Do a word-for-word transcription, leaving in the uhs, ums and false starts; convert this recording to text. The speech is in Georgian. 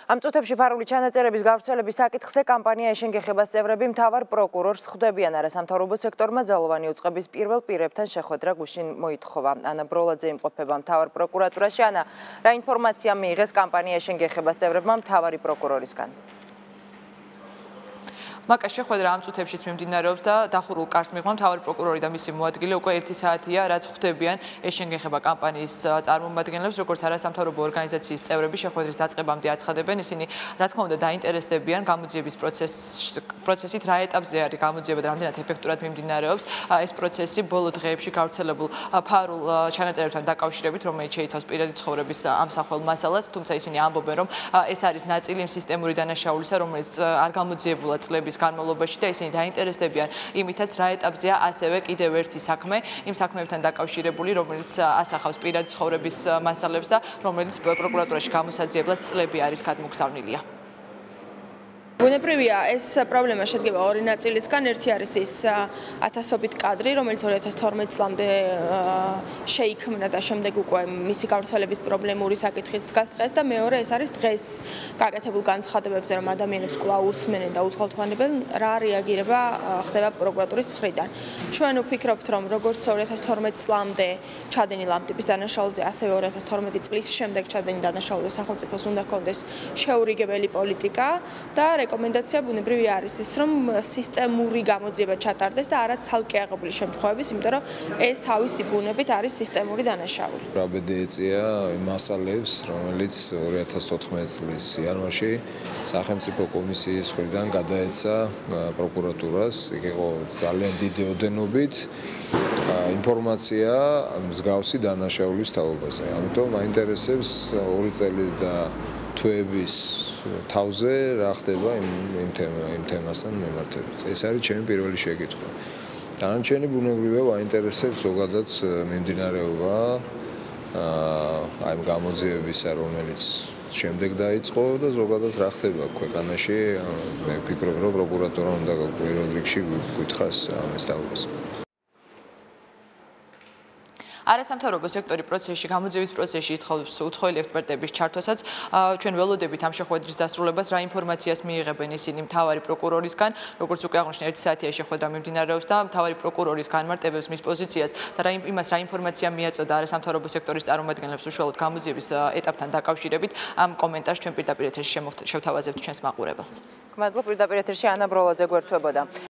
Ამ წუთებში ფარული ჩანაწერების გავრცელების საკითხზე კამპანია ეშენგეხებას წევრები მთავარ პროკურორს ხვდებიან არასამთავრობო სექტორმა ძალოვანი უწყების პირველ პირებთან შეხვედრა გუშინ მოითხოვა. ანა ბროლაძე იმყოფება მთავარ პროკურატურაში. ანა, რა ინფორმაცია მიიღეს კამპანია ეშენგეხებას წევრებმა მთავარი პროკურორისგან? მაკა შეხვედრა ამ წუთებშიც მიმდინარეობს და დახურულ კარს მიღმა მთავარი პროკურორი და მისი მოადგილე უკვე ერთი საათია, რაც ხვდებიან ეშენგეხება კამპანიის წარმომადგენლებს, როგორც არასამთავრობო ორგანიზაციის წევრები შეხვედრის დაწყებამდე აცხადებენ. ისინი, რა თქმა უნდა, დაინტერესდებიან გამოძიების პროცესით, რა ეტაპზე არის გამოძიება და რამდენად ეფექტურად მიმდინარეობს ეს პროცესი ბოლო დღეებში გავრცელებულ ფარულ ჩანაწერებთან დაკავშირებით, რომელიც შეიცავს პირადი ცხოვრების ამსახველ მასალას, თუმცა ისინი ამბობენ, რომ ეს არის ნაწილი იმ სისტემური დანაშაულისა, რომელიც არ გამოძიებულა წლების განმავლობაში და ისინი დაინტერესდებიან იმითაც რა ეტაპზეა ასევე კიდევ ერთი საქმე იმ საქმეებთან დაკავშირებული, რომელიც ასახავს პირადი ცხოვრების მასალებს და რომელიც პროკურატურაში გამოსაძიებლად წლები არის გადმოგზავნილია. ბუნებრივია, ეს პრობლემა შედგება ორი ნაწილისგან. ერთი არის ის ათასობით კადრი, რომელიც ორი ათას თორმეტ წლამდე შეიქმნა და შემდეგ უკვე მისი გავრცელების პრობლემური საკითხიც დგას დღეს და მეორე ეს არის დღეს გაკეთებულ განცხადებებზე, რომ ადამიანებს კვლავ უსმენენ და უთვალთვალებენ, რა რეაგირება ხდება პროკურატურის მხრიდან. ჩვენ ვფიქრობთ, რომ როგორც ორი ათას თორმეტ წლამდე ჩადენილ ამ ტიპის დანაშაულზე, ასევე ორი ათას თორმეტი წლის შემდეგ ჩადენილ დანაშაულზე სახელმწიფოს უნდა ჰქონდეს შეურიგებელი პოლიტიკა და რეკომენდაცია ბუნებრივი არის ის, რომ სისტემური გამოძიება ჩატარდეს და არა ცალკე აღებული შემთხვევების, იმიტომ რომ ეს თავისი ბუნებით არის სისტემური დანაშაული. რაბედი ეწია იმ მასალებს, რომელიც ორი ათას თოთხმეტი წლის იანვარში სახელმწიფო კომისიის მხრიდან გადაეცა პროკურატურას, იქ იყო ძალიან დიდი ოდენობით ინფორმაცია მსგავსი დანაშაულის თაობაზე. ამიტომ მაინტერესებს ორი წელი და თვეების თავზე რა ხდება იმ თემასთან მიმართებით. ეს არის ჩემი პირველი შეკითხვა. დანარჩენი ბუნებრივია მაინტერესებს ზოგადად მიმდინარეობა აი ამ გამოძიებისა, რომელიც შემდეგ დაიწყო და ზოგადად რა ხდება ქვეყანაში. მე ვფიქრობ, რომ პროკურატურა უნდა პირველ რიგში გითხრას ამის თაობას. არასამთავრობო სექტორი პროცესში, გამოძიების პროცესში ითხოვს უცხოელი ექსპერტების ჩართვასაც. ჩვენ ველოდებით ამ შეხვედრის დასრულებას, რა ინფორმაციას მიიღებენ ისინი მთავარი პროკურორისგან, როგორც უკვე აღნიშნე, ერთი საათია შეხვედრა მიმდინარეობს და მთავარი პროკურორის განმარტებებს მის პოზიციას და რა იმას რა ინფორმაცია მიაწოდა არასამთავრობო სექტორის წარმომადგენლებს უშუალოდ გამოძიების ეტაპთან დაკავშირებით, ამ კომენტარს ჩვენ პირდაპირ ეთერში შევთავაზებთ ჩვენს მაყურებელს. მადლობ, პირდაპირ ეთერში ანა ბროლაძე გვერდთვებოდა.